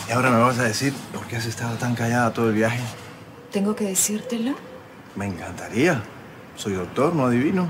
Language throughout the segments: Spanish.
Y ahora me vas a decir por qué has estado tan callada todo el viaje. ¿Tengo que decírtelo? Me encantaría. Soy doctor, no adivino.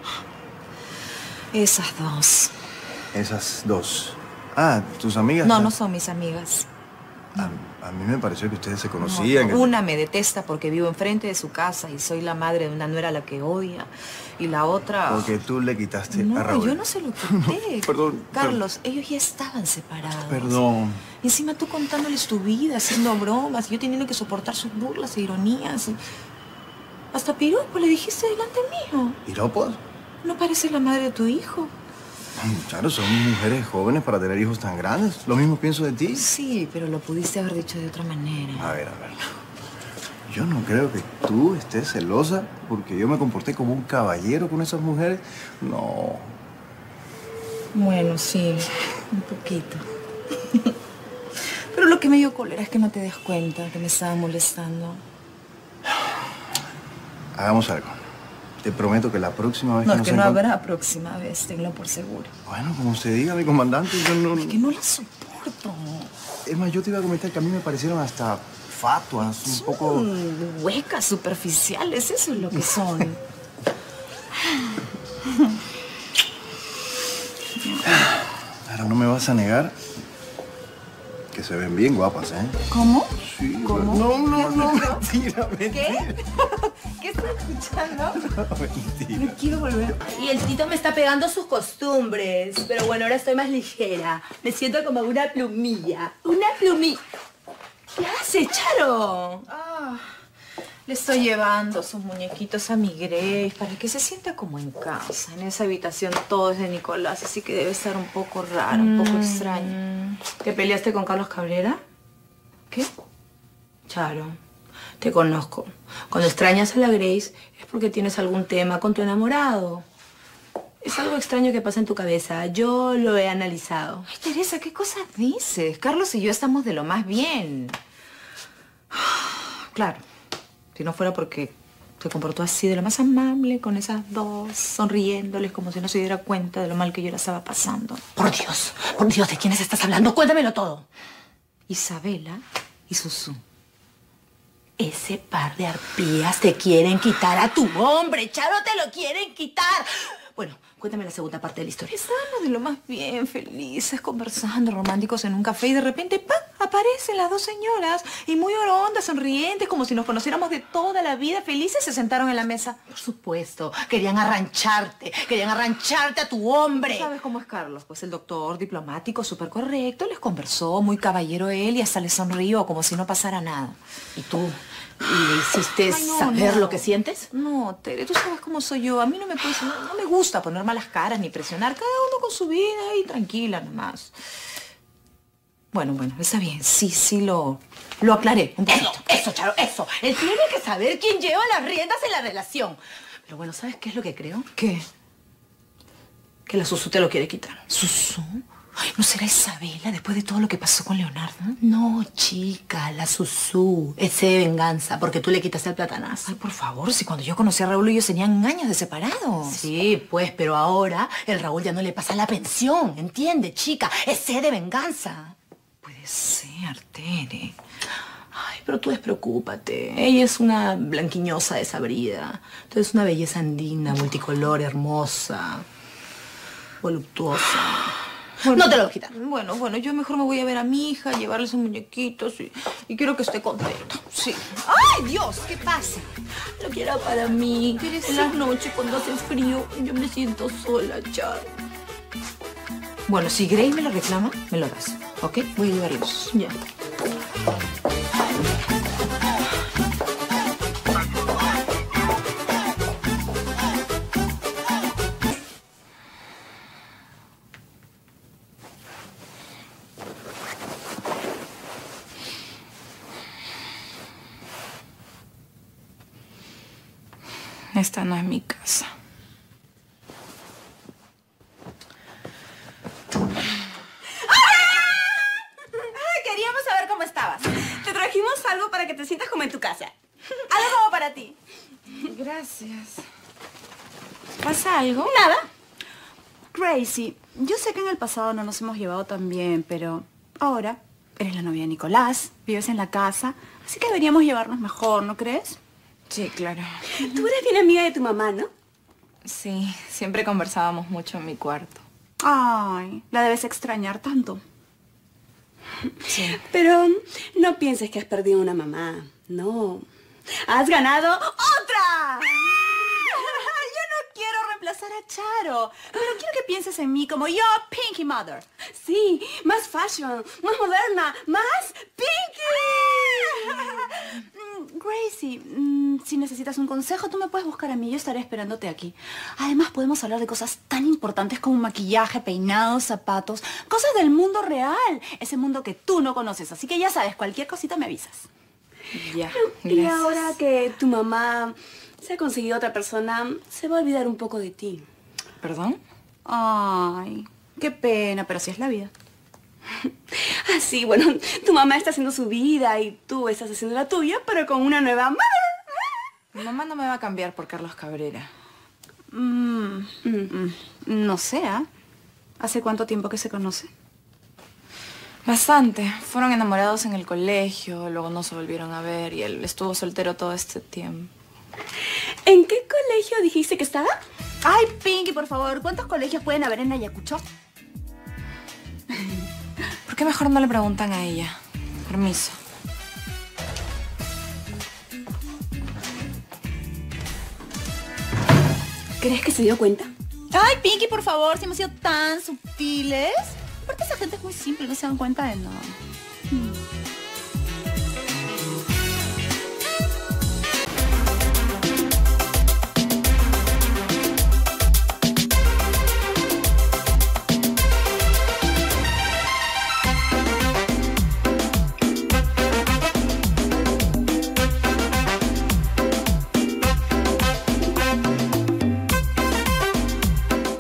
Esas dos. Esas dos. Ah, ¿tus amigas? No, no son mis amigas. A mí me pareció que ustedes se conocían. No, una me detesta porque vivo enfrente de su casa y soy la madre de una nuera a la que odia. Y la otra... Porque tú le quitaste no, a Raúl. yo no se lo quité. Perdón. Carlos, ellos ya estaban separados. Perdón. Encima tú contándoles tu vida, haciendo bromas, y yo teniendo que soportar sus burlas e ironías. Hasta piropo le dijiste delante mío. ¿Piropos? ¿No pareces la madre de tu hijo? Claro, son mujeres jóvenes para tener hijos tan grandes. Lo mismo pienso de ti. Sí, pero lo pudiste haber dicho de otra manera. A ver. Yo no creo que tú estés celosa porque yo me comporté como un caballero con esas mujeres. No. Bueno, sí, un poquito. Pero lo que me dio cólera es que no te des cuenta que me estaba molestando. Hagamos algo. Te prometo que la próxima vez No, que es que no habrá próxima vez, tenlo por seguro. Bueno, como usted diga, mi comandante, yo no... Es que no la soporto. Es más, yo te iba a comentar que a mí me parecieron hasta fatuas, un poco... huecas, superficiales, eso es lo que son. Ahora no me vas a negar que se ven bien guapas, ¿eh? ¿Cómo? Sí. ¿Cómo? No, mentira. ¿Qué? ¿Qué estás escuchando? No, mentira. No quiero volver. Y el Tito me está pegando sus costumbres. Pero bueno, ahora estoy más ligera. Me siento como una plumilla. Una plumilla. ¿Qué haces, Charo? Le estoy llevando sus muñequitos a mi Grace para que se sienta como en casa. En esa habitación todo es de Nicolás, así que debe estar un poco raro, un poco extraño. ¿Te peleaste con Carlos Cabrera? ¿Qué? Charo, te conozco. Cuando extrañas a la Grace es porque tienes algún tema con tu enamorado. Es algo extraño que pasa en tu cabeza. Yo lo he analizado. Ay, Teresa, ¿qué cosas dices? Carlos y yo estamos de lo más bien. Claro, si no fuera porque se comportó así de lo más amable con esas dos, sonriéndoles como si no se diera cuenta de lo mal que yo la estaba pasando. Por Dios, ¿de quiénes estás hablando? Cuéntamelo todo. Isabela y Susú. Ese par de arpías te quieren quitar a tu hombre. Charo, te lo quieren quitar. Bueno, cuéntame la segunda parte de la historia. Estábamos de lo más bien, felices, conversando, románticos en un café y de repente, ¡pam!, aparecen las dos señoras y muy orondas, sonrientes, como si nos conociéramos de toda la vida, felices, se sentaron en la mesa. Por supuesto, querían arrancharte a tu hombre. ¿Sabes cómo es Carlos? Pues el doctor diplomático, súper correcto, les conversó, muy caballero él y hasta les sonrió como si no pasara nada. ¿Y tú? ¿Le hiciste saber lo que sientes? No, Tere, tú sabes cómo soy yo. A mí no me gusta poner malas caras ni presionar. Cada uno con su vida y tranquila nomás. Bueno, está bien. Sí, lo aclaré un poquito. Eso, Charo, eso. Él tiene que saber quién lleva las riendas en la relación. Pero bueno, ¿sabes qué es lo que creo? ¿Qué? Que la Susú te lo quiere quitar. ¿Susú? Ay, ¿no será Isabela después de todo lo que pasó con Leonardo? No, chica, la Susú es de venganza porque tú le quitaste el platanazo. Ay, por favor, si cuando yo conocí a Raúl ellos tenían años de separados. Sí, pues, pero ahora el Raúl ya no le pasa la pensión, ¿entiendes, chica? Es sed de venganza. Puede ser, Tere. Ay, pero tú despreocúpate. Ella es una blanquiñosa desabrida. Tú eres una belleza andina, multicolor, hermosa, voluptuosa. Bueno, no te lo voy a quitar. Bueno, yo mejor me voy a ver a mi hija, llevarle sus muñequitos y quiero que esté contenta. Sí. ¡Ay, Dios! ¿Qué pasa? Lo quiero para mí. En las noches, cuando hace frío, yo me siento sola, Charo. Bueno, si Grace me lo reclama, me lo das, ¿ok? Voy a llevarlos. Ya. Esta no es mi casa. Queríamos saber cómo estabas. Te trajimos algo para que te sientas como en tu casa. Algo como para ti. Gracias. ¿Pasa algo? Nada. Gracie, yo sé que en el pasado no nos hemos llevado tan bien, pero ahora eres la novia de Nicolás, vives en la casa, así que deberíamos llevarnos mejor, ¿no crees? Sí, claro. Tú eres bien amiga de tu mamá, ¿no? Sí, siempre conversábamos mucho en mi cuarto. Ay, la debes extrañar tanto. Sí. Pero no pienses que has perdido una mamá. No. ¡Has ganado otra! Yo no quiero reemplazar a Charo, pero quiero que pienses en mí como yo, Pinky Mother. Sí, más fashion, más moderna, más Pinky. Gracie, si necesitas un consejo, tú me puedes buscar a mí. Yo estaré esperándote aquí. Además, podemos hablar de cosas tan importantes como maquillaje, peinados, zapatos, cosas del mundo real. Ese mundo que tú no conoces. Así que ya sabes, cualquier cosita me avisas. Ya, Y gracias. ahora que tu mamá se ha conseguido otra persona, se va a olvidar un poco de ti. ¿Perdón? Ay, qué pena, pero así es la vida. Ah, sí, bueno, tu mamá está haciendo su vida y tú estás haciendo la tuya, pero con una nueva madre. Mi mamá no me va a cambiar por Carlos Cabrera. No sé, ¿ah? ¿Hace cuánto tiempo que se conoce? Bastante. Fueron enamorados en el colegio, luego no se volvieron a ver y él estuvo soltero todo este tiempo. ¿En qué colegio dijiste que estaba? Ay, Pinky, por favor, ¿cuántos colegios pueden haber en Ayacucho? ¿Por qué mejor no le preguntan a ella? Permiso. ¿Crees que se dio cuenta? Ay, Pinky, por favor, si hemos sido tan sutiles. Aparte, esa gente es muy simple, no se dan cuenta de nada.